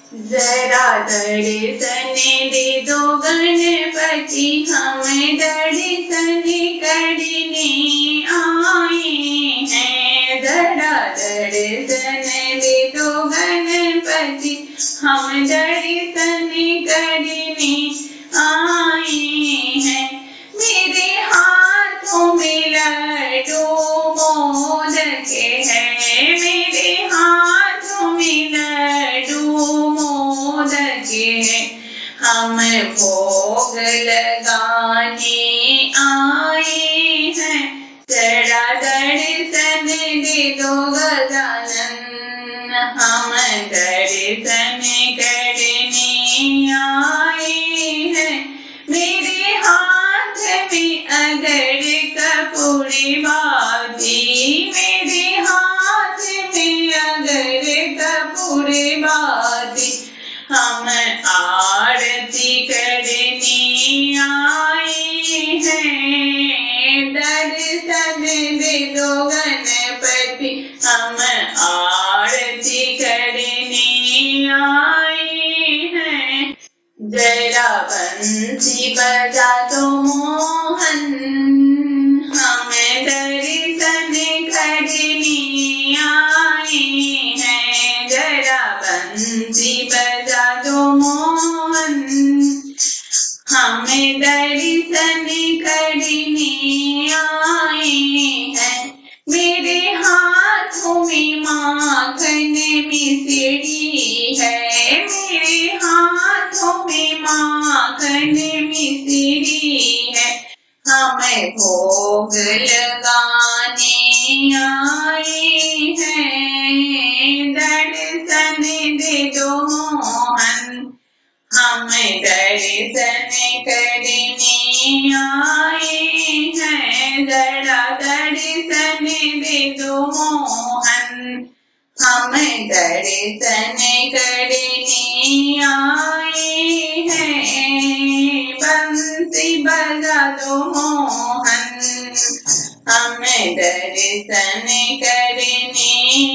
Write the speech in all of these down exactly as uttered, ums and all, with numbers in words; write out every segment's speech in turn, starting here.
जरा दर्शन दे दो गणपति, हम दर्शन करने आए हैं। जरा दर्शन दे दो गणपति, हम दर्शन करने आए हैं। मेरे हाथों में लड्डू मोदक है, मेरे हाथों में लड्डू मोदक है। हम भोग लगाने आए हैं। जरा दर्शन दे दो गजानन, हम दर्शन करने आए हैं। मेरे हाथ में अगर कपूरी बाती, मेरे हाथ में अगर कपूरी बाती, हम आरती करने आए हैं। दर्शन दे दो गणपति, हम आरती करने आए हैं। जरा बंसी बजा दो मोहन, हम दर्शन करने आए हैं। जरा बंसी बजा दो मोहन, हम दर्शन करने आए हैं। मेरे हाथों में माखन मिश्री है, मेरे हाथों में माखन मिश्री है। हम भोग लगाने आए हैं। दर्शन दे दो मोहन, हम दर्शन करने आए हैं। जरा दर्शन दे दो मोहन, हम दर्शन करने आए हैं। बंसी बजा दो मोहन, हम दर्शन करने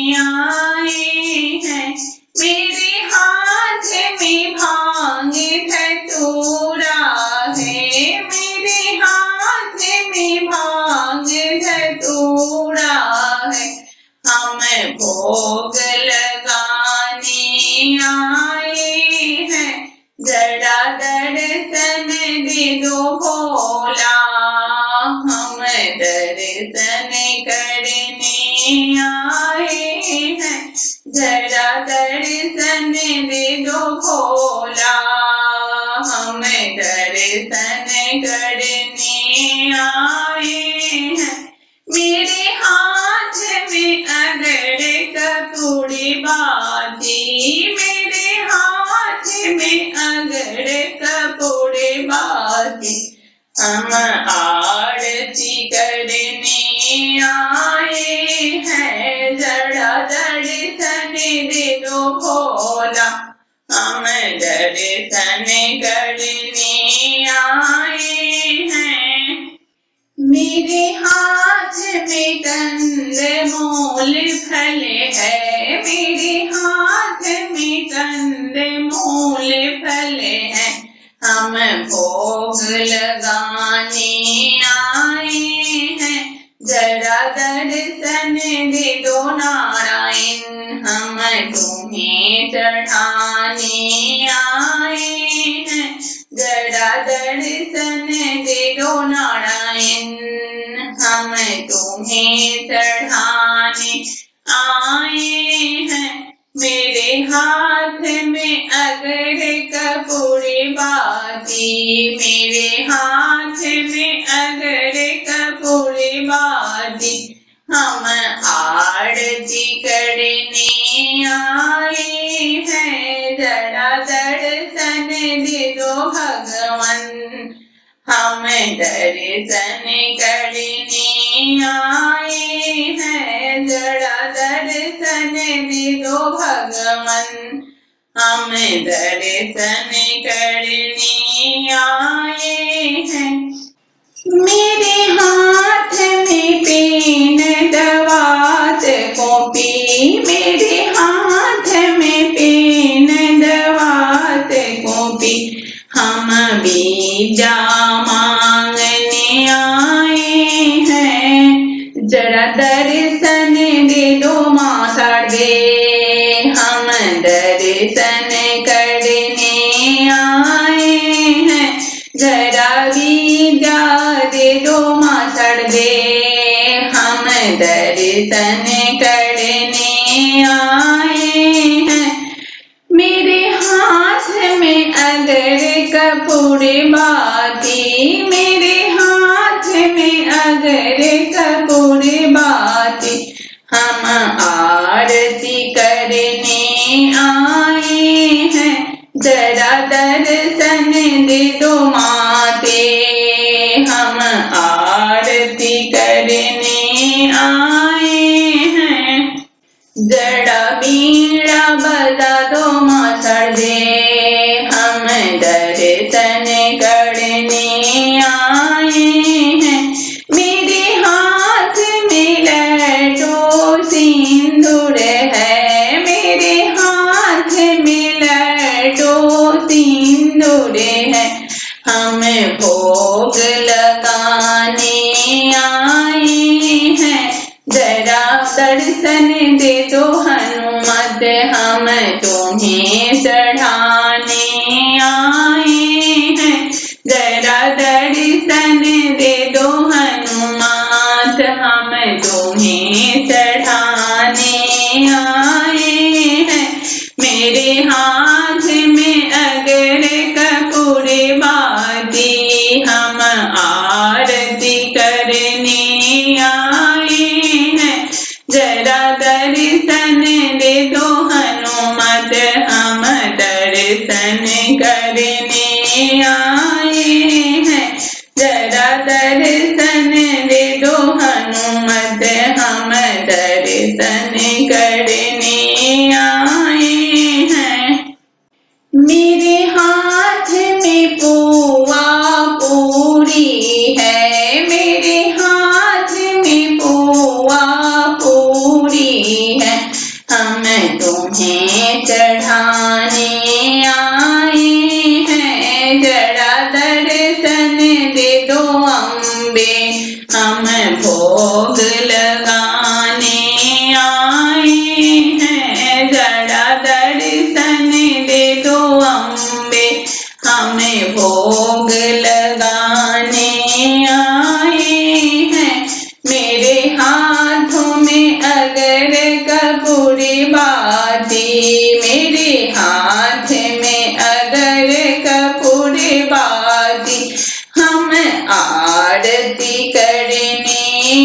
आए हैं। मेरे हाथ में भांग धतूरा है, मेरे हाथ में भांग धतूरा है। हम भोग लगाने आए हैं। जरा दर्शन दे दो भोला, हम दर्शन करने आए हैं। जरा दर्शन दे दो भोला, हम दर्शन करने आए हैं। मेरे हाथ में अगर कपूरी बाती, मेरे हाथ में अगर कपूरी बाती, हम आरती करने आए हैं। जरा दर्शन दे दो भोला, हम दर्शन करने आए हैं। मेरे हाथ में कंदमूल फल है, मेरे हाथ में कंदमूल फल है। हम भोग लगाने आए हैं। जरा दर्शन दे दो नारायण, हम तुम्हें चढ़ाने आए हैं। जरा दर्शन दे दो नारायण, हम तुम्हें चढ़ाने आए हैं। मेरे हाथ में अगर कपूरी बाती, मेरे हाथ में अगर कपूरी बाती, हम आरती करने आए हैं। जरा दर्शन दे दो भगवन, हम दर्शन करने आए हैं। जरा दर्शन दे दो भगवन, हम दर्शन करने आए हैं। मेरे हाथ में पेन दवात कॉपी, मेरे हाथ में पेन दवात दर्शन करने आए हैं। जरा विद्या दे दो मासड़ दे, हम दर्शन करने आए हैं। मेरे हाथ में अगर कपूर बाती, मेरे हाथ में अगर कपूर बाती, हम आरती करने आए हैं। जरा दर्शन दे दो माते, हम आरती करने आए हैं। जड़ा बीड़ा बजा दो मासड़ दे, हम दर्शन करने आए हैं। मेरे हाथ में लड्डू सिंदूर है, मेरे हाथ में लड्डू सिंदूर है, हम भोग लगाने आए हैं। जरा दर्शन दे दो हनुमत, हम तुम्हें चढ़ाने आए हैं। जरा दर्शन दे दो हनुमत, हम तुम्हें चढ़ाने आए हैं। मेरे हाथ में अगर कपूर बाती, हम आरती करने आए हैं। जरा दर्शन दे दो हनुमत, हम दर्शन करने आए हैं। जरा दर्शन दे दो हनुमत, हम दर्शन करने आए हैं। मेरे हाथ में पुआ पूरी है, मेरे हाथ में पुआ पूरी है, हम तुम्हें चढ़ाने आए हैं। जरा दर्शन दे दो अम्बे, हम भोग लगाने आए हैं। जरा दर्शन दे दो अम्बे, हमें भोग लगाने आए हैं। मेरे हाथों में अगर कपूर बाती, मेरे हाथ में अगर कपूर बाती, हम आरती करने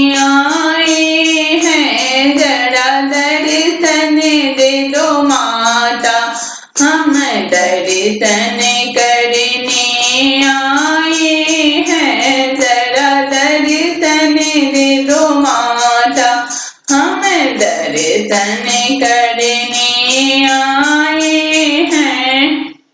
आए हैं। जरा दर्शन दे दो माता, हम दर्शन करने आए हैं। जरा दर्शन दे दो माता, हम दर्शन करने आए हैं।